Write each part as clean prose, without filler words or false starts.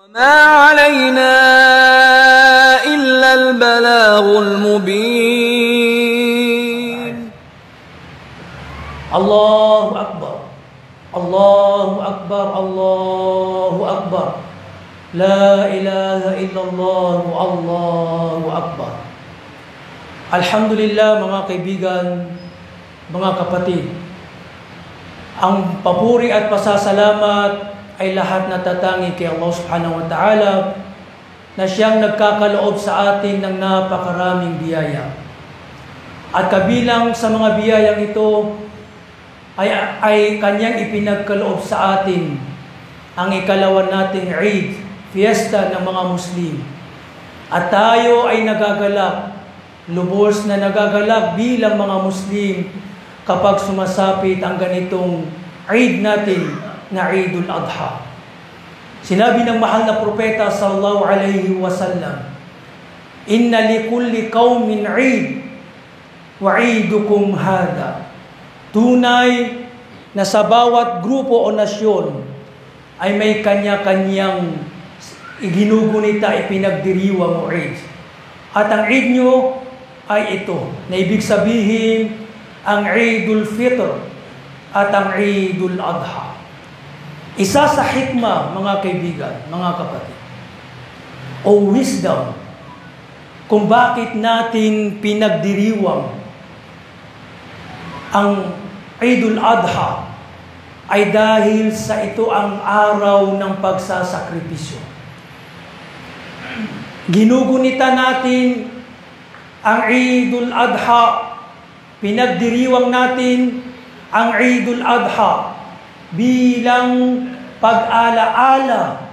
وما علينا إلا البلاغ المبين. الله أكبر الله أكبر الله أكبر لا إله إلا الله الله أكبر. Alhamdulillah mga kaibigan, mga kapatid, ang papuri at pasasalamat ay lahat natatangi kay Allah subhanahu wa ta'ala na siyang nagkakaloob sa atin ng napakaraming biyaya. At kabilang sa mga biyayang ito ay kanyang ipinagkaloob sa atin ang ikalawan nating Eid, fiesta ng mga Muslim. At tayo ay nagagalak, lubos na nagagalak bilang mga Muslim kapag sumasapit ang ganitong Eid natin na Eidul Adha. Sinabi ng mahal na propeta sallallahu alaihi wasallam, "Inna likulli qaumin Eid wa Eidukum hada." Tunay na sa bawat grupo o nasyon ay may kanya-kanyang iginugunita, ipinagdiriwang o Eid. At ang Eid nyo ay ito, na ibig sabihin ang Eidul Fitr at ang Eidul Adha. Isa sa hikmah, mga kaibigan, mga kapatid, o wisdom, kung bakit natin pinagdiriwang ang Eidul Adha ay dahil sa ito ang araw ng pagsasakripisyo. Ginugunita natin ang Eidul Adha, pinagdiriwang natin ang Eidul Adha bilang pag-alaala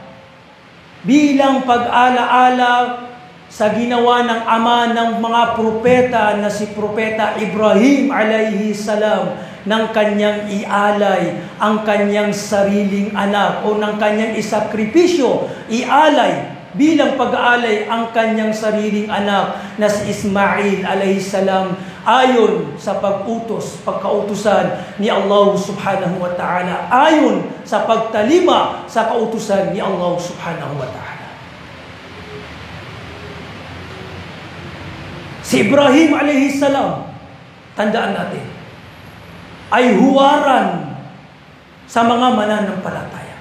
sa ginawa ng ama ng mga propeta na si Propeta Ibrahim alayhi salam, ng kanyang ialay ang kanyang sariling anak o ng kanyang isakripisyo, ialay bilang pag-aalay ang kanyang sariling anak na si Ismail alayhi salam, ayon sa pagkautusan ni Allah subhanahu wa ta'ala, ayon sa pagtalima sa kautusan ni Allah subhanahu wa ta'ala. Si Ibrahim alayhi salam, tandaan natin, ay huwaran sa mga mananampalataya.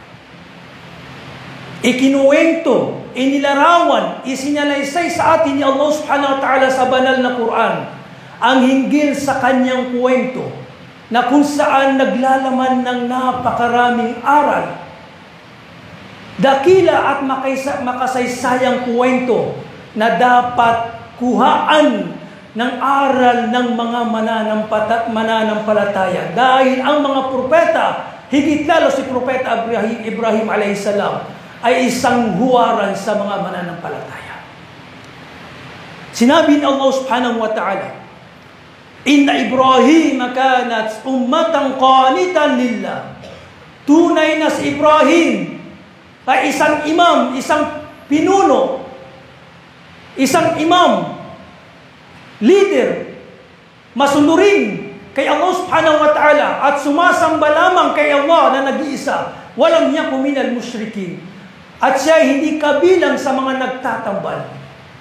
Ikinuwento, inilarawan, isinalaysay sa atin ni Allah subhanahu wa ta'ala sa banal na Quran ang hinggil sa kanyang kwento na kung saan naglalaman ng napakaraming aral, dakila at makasaysayang kwento na dapat kuhaan ng aral ng mga mananampalataya. Dahil ang mga propeta, higit lalo si Propeta Ibrahim alayhi salam, ay isang huwaran sa mga mananampalataya. Sinabi ni Allah subhanahu wa ta'ala, "Inna Ibrahim kanat ummatan qanitan lillah." Tunay na si Ibrahim ay isang imam, isang pinuno, isang imam, leader, masunurin kay Allah subhanahu wa ta'ala at sumasamba lamang kay Allah na nag-iisa. Walam yaku minal musyrikin. At siya hindi kabilang sa mga nagtatambal.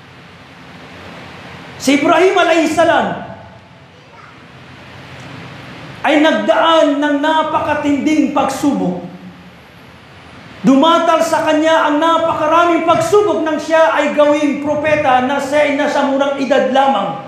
Si Ibrahim alayhi salam ay nagdaan ng napakatinding pagsubok. Dumatal sa kanya ang napakaraming pagsubok nang siya ay gawing propeta na siya ay nasa murang edad lamang.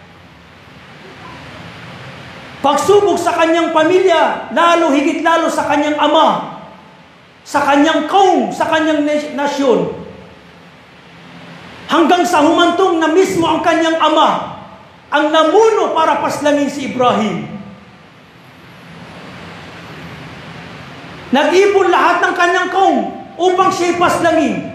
Pagsubok sa kanyang pamilya, higit lalo sa kanyang ama, sa kanyang kaum, sa kanyang nasyon. Hanggang sa humantong na mismo ang kanyang ama ang namuno para paslangin si Ibrahim. Nag-ipon lahat ng kanyang kaum upang siya'y paslangin.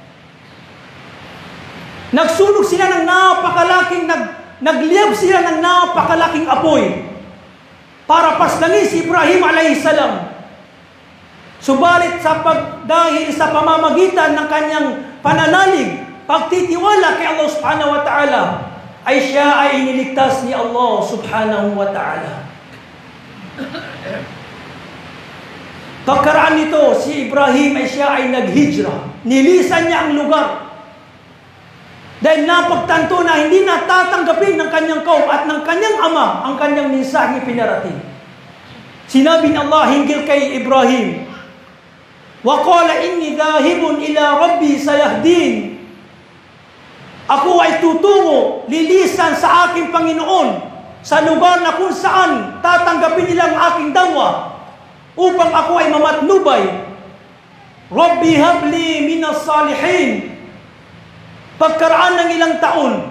Nagsunog sila ng napakalaking, nagliyab sila ng napakalaking apoy para paslangin si Ibrahim alayhi salam. Subalit dahil sa pamamagitan ng kanyang pananalig, pagtitiwala kay Allah subhanahu wa ta'ala, ay siya ay iniligtas ni Allah subhanahu wa ta'ala. Pagkaraan nito, si Ibrahim siya ay naghijra. Nilisan niya ang lugar. Dahil napagtanto na hindi natatanggapin ng kanyang kaum at ng kanyang ama ang kanyang mensaheng ipinarating. Sinabi ni Allah hinggil kay Ibrahim, "Wa qala inni dhahibun ila rabbi sayahdin." Ako ay tutungo, lilisan sa aking Panginoon sa lugar na kung saan tatanggapin nila ang aking dawwa upang ako ay mamatnubay. Rabbi habli minas salihin. Pagkaraan ng ilang taon,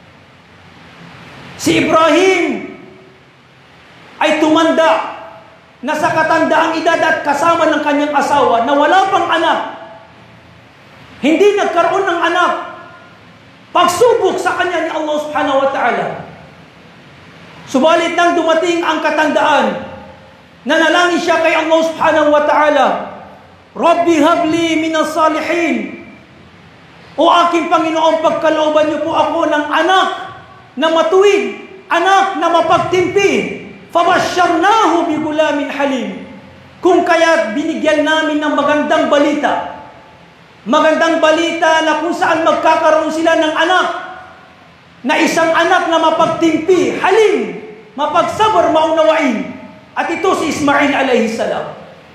si Ibrahim ay tumanda, nasa katandaang edad at kasama ng kanyang asawa na wala pang anak. Hindi nagkaroon ng anak. Pagsubok sa kanya ni Allah subhanahu wa ta'ala. Subalit nang dumating ang katandaan, nanalangin siya kay Allah subhanahu wa ta'ala, Rabbi habli minas salihin. O aking Panginoon, pagkalooban niyo po ako ng anak na matuwid, anak na mapagtimpi. Fabasyarnahu bi gulamin halim. Kung kaya't binigyan namin ng magandang balita. Magandang balita na kung saan magkakaroon sila ng anak. Na isang anak na mapagtimpi, halim, mapagsabar, maunawain. At ito si Ismail alayhi salam.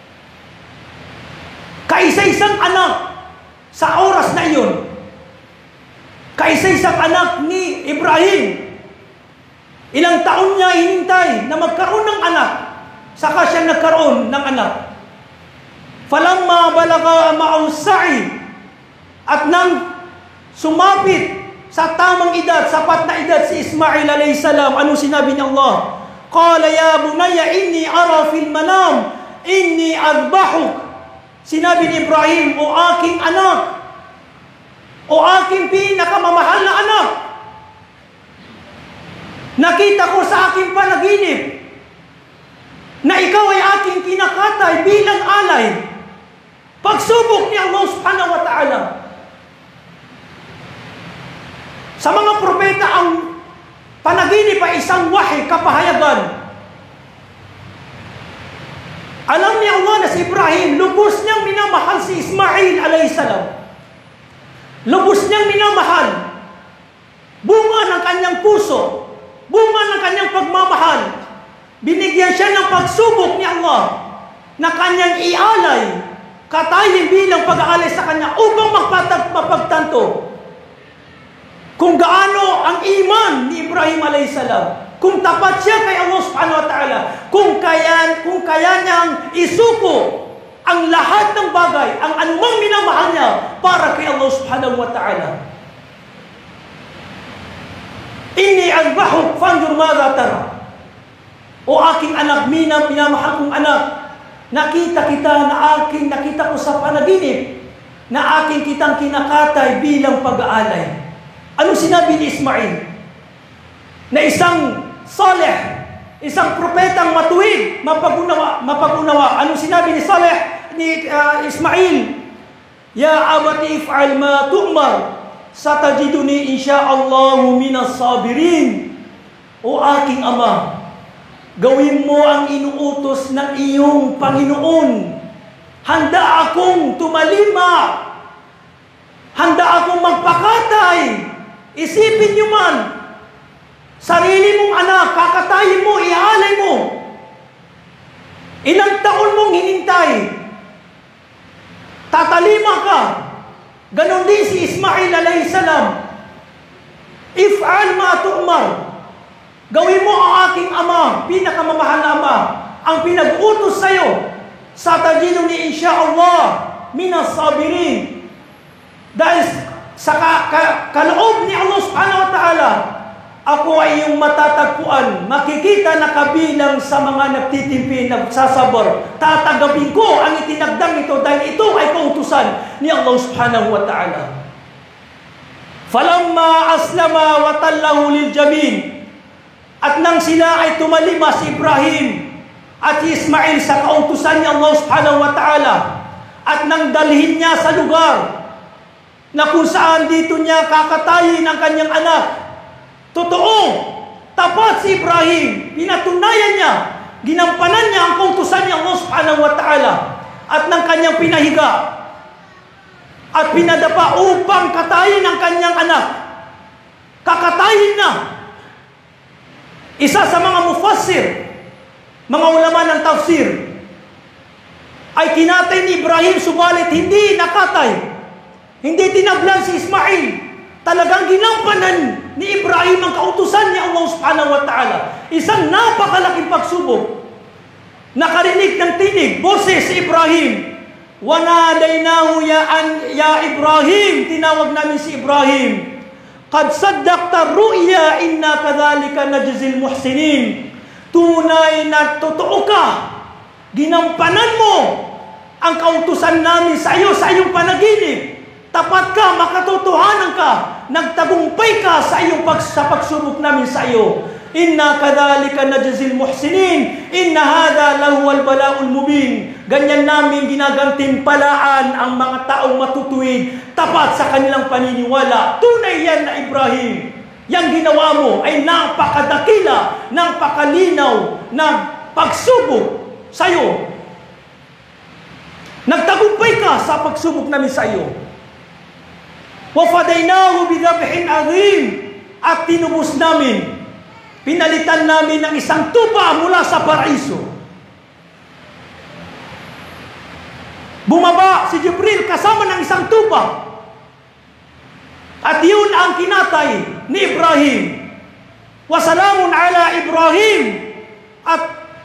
Kaisa-isang anak sa oras na iyon. Kaisa-isang anak ni Ibrahim. Ilang taon niya hinintay na magkaroon ng anak. Saka siya nagkaroon ng anak. Falamma balaga ma'aw sa'i. At nang sumapit sa tamang edad, sapat na edad si Ismail alayhi salam, ano sinabi ni Allah? Qala ya bunayya inni ara fil manam inni adbahuk. Sinabi ni Ibrahim, o aking anak, o aking pinakamamahal na anak, nakita ko sa aking panaginip na ikaw ay aking kinakatay bilang alay. Pagsubok ni Allah subhanahu wa ta'ala. Sa mga propeta, ang panaginip ay isang wahi, kapahayagan. Alam ni Allah na si Ibrahim, lubos niyang minamahal si Ismail alayhi salam. Lubos niyang minamahal. Bunga ng kanyang puso, bunga ng kanyang pagmamahal. Binigyan siya ng pagsubok ni Allah na kanyang ialay, katayin bilang pag-aalay sa kanya upang mapagtanto kung gaano ang iman ni Ibrahim alayhi salam. Kung tapat siya kay Allah subhanahu wa ta'ala, kung kaya niyang isuko ang lahat ng bagay, ang anumang minamahal niya para kay Allah subhanahu wa ta'ala. Inni adbahuk fanzur madha tara. O aking anak, minamahal kong anak, nakita ko sa panaginip na aking kitang kinakatay bilang pag-aalay. Ano sinabi ni Ismail? Na isang salih, isang propetang matuwid, mapagunawa. Ano sinabi ni Saleh, ni Ismail? Ya abati if'al ma tu'mar, satajiduni insyaallahu minas sabirin. O aking ama, gawin mo ang inuutos ng iyong Panginoon. Handa akong tumalima. Handa akong magpakatay. Isipin niyo man, sarili mong anak, kakatayin mo, ihalay mo. Ilang taon mong hinintay. Tatalima ka. Ganon din si Ismail alayhi salam. If'al ma tu'mar. Gawin mo ang aking ama, pinakamamahal na ama, ang pinag-utos sa'yo. Satajiduni insyaallah minas sabirin. Dahil sa kaloob ni Allah subhanahu wa ta'ala, ako ay iyong matatagpuan, makikita na kabilang sa mga nagtitimpi, nagsasabar. Tatagapin ko ang itinagdang ito dahil ito ay kautusan ni Allah subhanahu wa ta'ala. Falamma aslama wa tallahu lil jabin. At nang sila ay tumalima si Ibrahim at si Ismail sa kautusan ni Allah subhanahu wa ta'ala, at nang dalhin niya sa lugar na kung saan dito niya kakatayin ang kanyang anak. Totoo, tapat si Ibrahim, pinatunayan niya, ginampanan niya ang kautusan ni Allah subhanahu wa ta'ala. at ng kanyang pinahiga at pinadapa upang katayin ang kanyang anak. Kakatayin na. Isa sa mga mufassir, mga ulama ng tafsir, ay kinatay ni Ibrahim, subalit hindi nakatay. Hindi tinablan si Ismail. Talagang ginampanan ni Ibrahim ang kautusan ni Allah subhanahu wa ta'ala. Isang napakalaking pagsubok. Nakarinig ng tinig, boses si Ibrahim. Wanadaynahu ya Ibrahim. Tinawag namin si Ibrahim. Qad saddaqta ru'ya inna kadhalika najzil muhsinin. Tunay na totoo ka. Ginampanan mo ang kautusan namin sa iyo sa iyong panaginip. Tapat ka, makatotohanan ka, nagtagumpay ka sa iyong pagsubok namin sa iyo. Inna kadhalika najzil muhsinin. Inna hadha lahuwal bala'ul mubin. Ganyan namin ginagantimpalaan ang mga taong matutuwid, tapat sa kanilang paniniwala. Tunay yan na Ibrahim. Yang ginawa mo ay napakadakila, napakalinaw na pagsubok sa iyo. Nagtagumpay ka sa pagsubok namin sa iyo. وَفَدَيْنَاهُ بِذَبْحٍ عَظِيمٍ. At tinubos namin, pinalitan namin ng isang tupa mula sa paraiso. Bumaba si Jibril kasama ng isang tupa. At yun ang kinatay ni Ibrahim. Wasalamun ala Ibrahim. At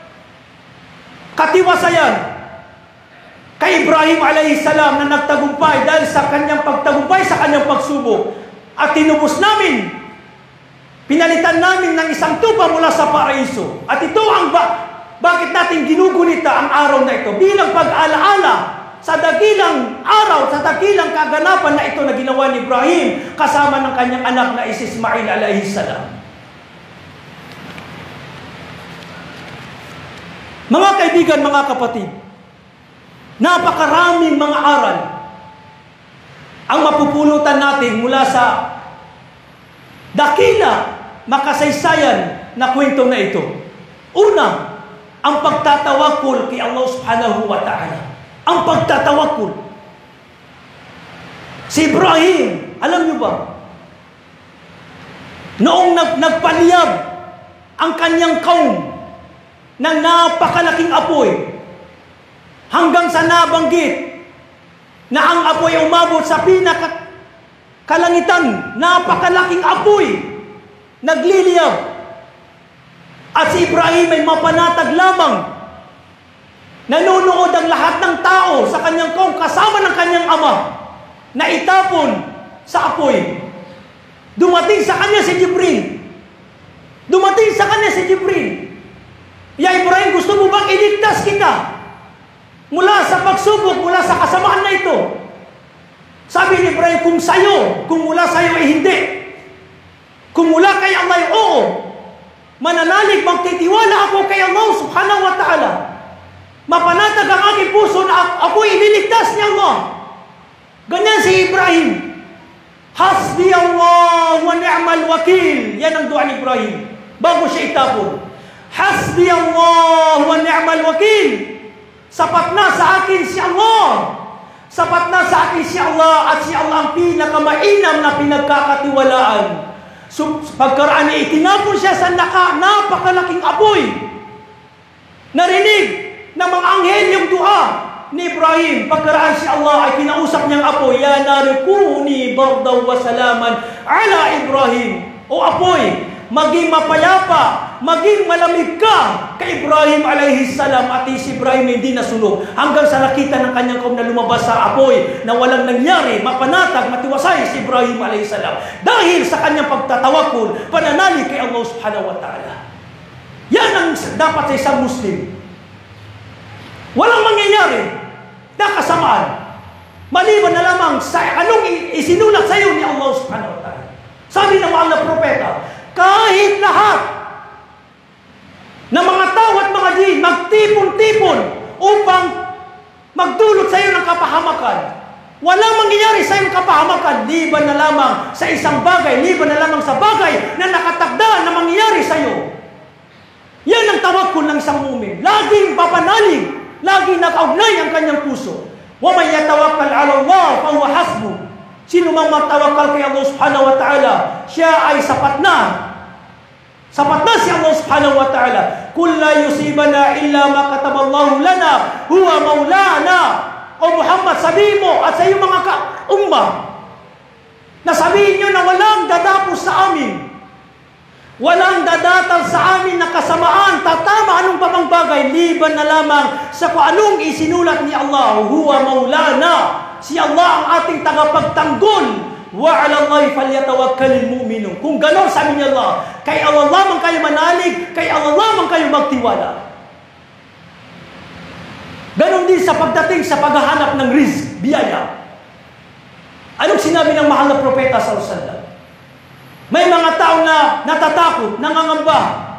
katiwasayan kay Ibrahim alayhi salam na nagtagumpay dahil sa kanyang pagtagumpay sa kanyang pagsubok. At tinubos namin, pinalitan namin ng isang tupa mula sa paraiso. At ito ang bakit natin ginugunita ang araw na ito bilang pag-alaala sa dakilang araw, sa dakilang kaganapan na ito na ginawa ni Ibrahim kasama ng kanyang anak na si Ismail alayhi salam. Mga kaibigan, mga kapatid, napakaraming mga aral ang mapupulutan natin mula sa dakila, makasaysayan na kwento na ito. Una, ang pagtatawakul kay Allah subhanahu wa ta'ala. Ang pagtatawakul. Si Ibrahim, alam niyo ba, noong nagpaliyab ang kanyang kaum ng napakalaking apoy, hanggang sa nabanggit na ang apoy umabot sa pinakakalangitan, napakalaking apoy, nagliliyab. At si Ibrahim ay mapanatag lamang. Nanonood ang lahat ng tao sa kanyang kaum kasama ng kanyang ama na itapon sa apoy. Dumating sa kanya si Jibril. Dumating sa kanya si Jibril. Ya Ibrahim, gusto mo bang iligtas kita mula sa pagsubok, mula sa kasamaan na ito? Sabi ni Ibrahim, kung sa'yo, kung mula sa'yo ay hindi. Kung mula kay Allah ay oo. Mananalig, magtitiwala ako kay Allah subhanahu wa ta'ala. Mapanatag ang aking puso na ako'y ililigtas ni Allah. Ganyan si Ibrahim. Hasbi Allah wa ni'mal wakil. Yan ang dua ni Ibrahim bago siya itapon. Hasbi Allah wa ni'mal wakil. Sapat na sa akin si Allah. Sapat na sa akin si Allah at si Allah ang pinakamainam na pinagkakatiwalaan. So, pagkaraan niya, itinapon siya sa napakalaking apoy. Narinig ng mga anghel yung dua ni Ibrahim. Pagkaraan si Allah ay kinausap niyang apoy, ya narikuni bardaw wa salaman ala Ibrahim. O apoy, maging mapayapa, maging malamig ka kay Ibrahim alayhi salam. At si Ibrahim hindi nasunog hanggang sa nakita ng kanyang kaum na lumabas sa apoy na walang nangyari, mapanatag, matiwasay si Ibrahim alayhi salam dahil sa kanyang pagtatawakul, pananalig kay Allah subhanahu wa ta'ala. Yan ang dapat sa isang Muslim. Walang mangyayari na kasamaan maliban na lamang sa anong isinulat sa iyo ni Allah subhanahu wa ta'ala. Sabi ng mga propeta, kahit lahat ng mga tao at mga jin magtipon-tipon upang magdulot sa iyo ng kapahamakan, walang mangyayari sa iyong kapahamakan liban na lamang sa isang bagay, liban na lamang sa bagay na nakatakda na mangyayari sa iyo. Yan ang tawakkul ng isang mu'min. Laging papanalig Lagi nakaugnay ang kanyang puso. Wa man yatawakkal 'ala Allah fa huwa hasbuh. Sino mang magtawakkal kay Allah subhanahu wa ta'ala, siya ay sapat na. Sapat na si Allah subhanahu wa ta'ala. Kul la yusibana illa ma kataballahu lana huwa maulana. O Muhammad, sabihin mo at sa iyong mga ummah na sabihin nyo na walang dadapos sa amin. Walang dadatal sa amin na kasamaan, tatama anong pamang bagay, liban na lamang sa kung anong isinulat ni Allah. Huwa maulana. Si Allah ang ating tagapagtanggol. Wa 'ala Allahi falyatawakkalul mu'minun. Kung gano'n sabi ni Allah, kay Allah lamang kayo manalig, kay Allah lamang kayo magtiwala. Ganon din sa pagdating sa paghahanap ng rizq, biyaya. Anong sinabi ng mahal na propeta sallallahu alaihi wasallam? May mga tao na natatakot, nangangamba.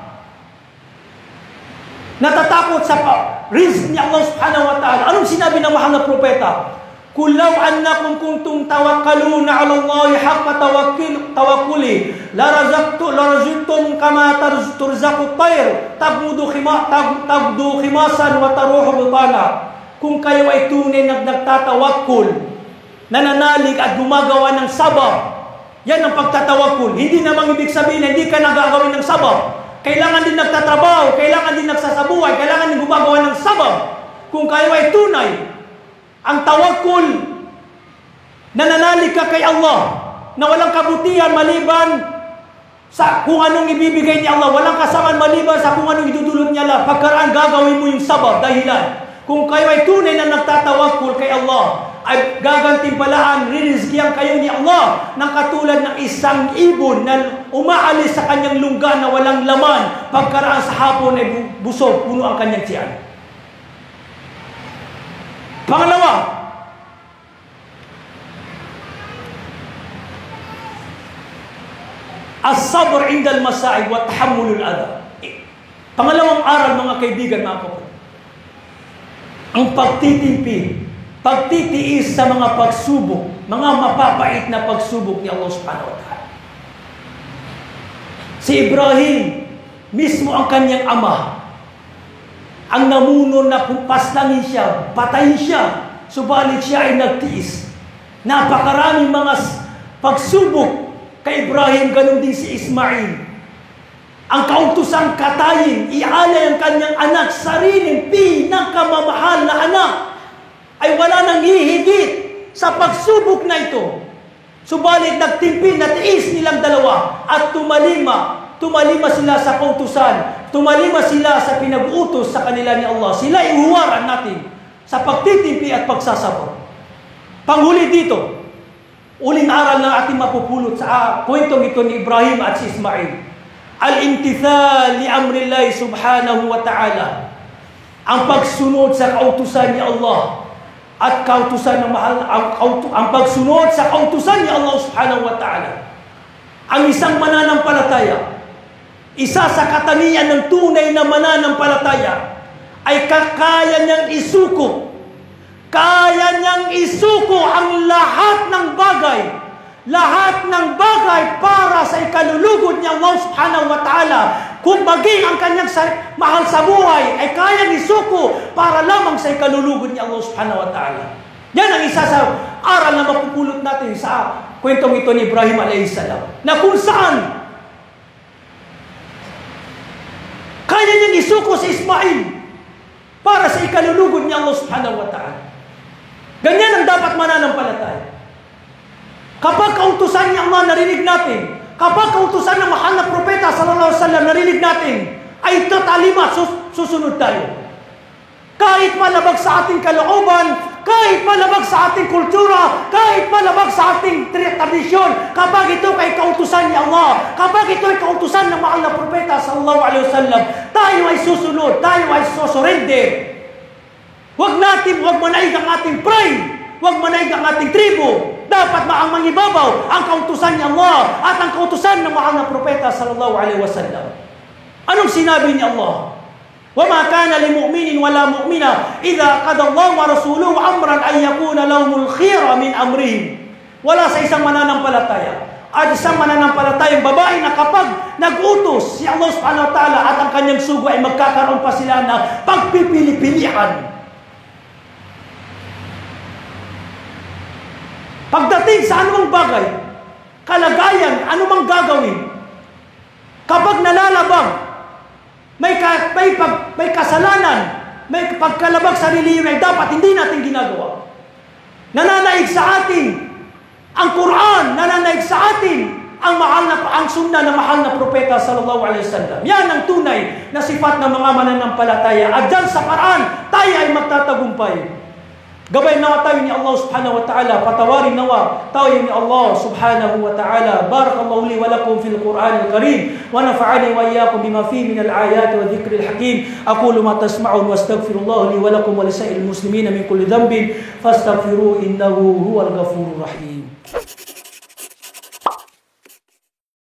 Natatakot sa rizq ni Allah subhanahu wa ta'ala. Anong sinabi ng mahal na propeta? Kul law annakum kuntum tawakkaluna 'ala Allah haqqa tawakkuli la razaqtum kama turzaqu at-tayr tabdu khimasan wa taruhu bitana. Kung kayo ay tunay na nagtatawakkul, nananalig at gumagawa ng sabab, yan ang pagtatawakkul. Hindi namang ibig sabihin na hindi ka nagagawin ng sabab. Kailangan din nagtatrabaho, kailangan din nagsasabuhay, kailangan din gumagawa ng sabab. Kung kayo ay tunay, ang tawakkul, nananalig ka kay Allah, na walang kabutihan maliban sa kung anong ibibigay ni Allah, walang kasamaan maliban sa kung anong idudulot niya Allah, pagkaraan gagawin mo yung sabab, dahilan. Kung kayo ay tunay na nagtatawakkul kay Allah, ay gagantimpalaan, ririzkihan kayo ni Allah ng katulad ng isang ibon na umaalis sa kanyang lungga na walang laman, pagkaraan sa hapon ay busog, puno ang kanyang tiyan. Pangalawa, as-sabr inda al-masa'ib wa tahammulul adha. Pangalawang aral, mga kaibigan, mga kapatid, ang pagtitimpi, pagtitiis sa mga pagsubok, mga mapapait na pagsubok ni Allah subhanahu wa ta'ala. Si Ibrahim, mismo ang kanyang ama, ang namuno na paslangin siya, patayin siya, subalit siya ay nagtiis. Napakaraming mga pagsubok kay Ibrahim, ganun din si Ismail. Ang kautosang katayin, ialay ang kanyang anak, sariling pinakamamahal na anak, ay wala nang hihigit sa pagsubok na ito. Subalit nagtimpi, natiis nilang dalawa at tumalima sila sa kautusan, tumalima sila sa pinag-utos sa kanila ni Allah. Sila ihuwaran natin sa pagtitimpi at pagsasabot. Panghuli dito, uling aral na ating mapupulot sa kwentong ito ni Ibrahim at si Ismail. Al-imtithal li amrillahi subhanahu wa ta'ala. Ang pagsunod sa kautusan ni Allah at kautusan ng mahal, ang pagsunod sa kautusan ni Allah subhanahu wa ta'ala. Ang isang mananampalataya, isa sa katangian ng tunay na mananampalataya ay kaya niyang isuko. Kaya niyang isuko ang lahat ng bagay. Lahat ng bagay para sa ikalulugod ni Allah subhanahu wa ta'ala. Kung baging ang kanyang mahal sa buhay ay kayang isuko para lamang sa ikalulugod ni Allah subhanahu wa ta'ala. Yan ang isa sa aral na mapupulot natin sa kwentong ito ni Ibrahim alayhis salam, na kung saan kaya niyang isuko si Ismail para sa ikalulugod ni Allah subhanahu wa ta'ala. Ganyan ang dapat mananampalataya. Kapag kautusan ni Allah narinig natin, kapag kautusan ng mahal na propeta sallallahu alaihi wasallam narinig natin, ay tatalima, susunod tayo. Kahit malabag sa ating kalooban, kahit malabag sa ating kultura, kahit malabag sa ating tradisyon, kapag ito ay kautusan ni Allah, kapag ito ay kautusan ng mahal na propeta sallallahu alaihi wasallam, tayo ay susunod, tayo ay susurrender. Huwag manaig ang ating pride, huwag manaig ang ating tribo. Dapat mangibabaw ang kautusan ni Allah at ang kautusan ng mahal na propeta sallallahu alaihi wasallam. Anong sinabi ni Allah? وَمَا كَانَ لِمُؤْمِنٍ وَلَا مُؤْمِنَةٍ إِذَا قَضَى اللَّهُ وَرَسُولُهُ أَمْرًا أَن يَكُونَ لَهُمُ الْخِيَرَةُ مِنْ أَمْرِهِمْ. Wala sa isang mananampalataya at isang mananampalatayang babae na kapag nag-utos si Allah subhanahu wa ta'ala at ang kanyang sugo ay magkakaroon pa sila na pagpipili-pilian. Pagdating sa anumang bagay, kalagayan, anumang gagawin, kapag nalalabag, may kasalanan, may pagkalabag sa relihiyon ay dapat hindi natin ginagawa. Nananaig sa atin ang Quran, nananaig sa atin ang sunna ng mahal na propeta sallallahu alaihi wasallam. Yan ang tunay na sifat ng mga mananampalataya. At dyan sa paraan, tayo ay magtatagumpay. Gabay nawa tayo ni Allah subhanahu wa ta'ala, patawarin nawa tayo ni Allah subhanahu wa ta'ala. Barakallahu li wa lakum fil Qur'an al-Karim wa nafa'ani wa iyyakum bima fihi min al-ayat wa dhikril hakim. Aqulu ma tasma'un wa astaghfirullah li wa lakum wa lisa'il muslimina min kulli dhanbin fastaghfiruhu innahu huwal ghafurur rahim.